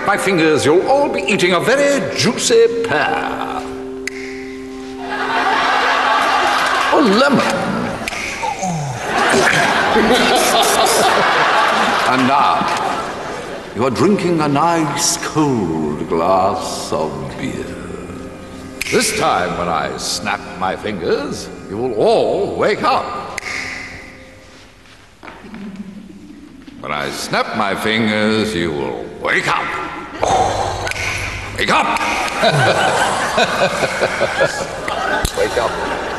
my fingers, you'll all be eating a very juicy pear. Or lemon. And now, you are drinking a nice cold glass of beer. This time, when I snap my fingers, you will all wake up. When I snap my fingers, you will wake up. Wake up! Wake up.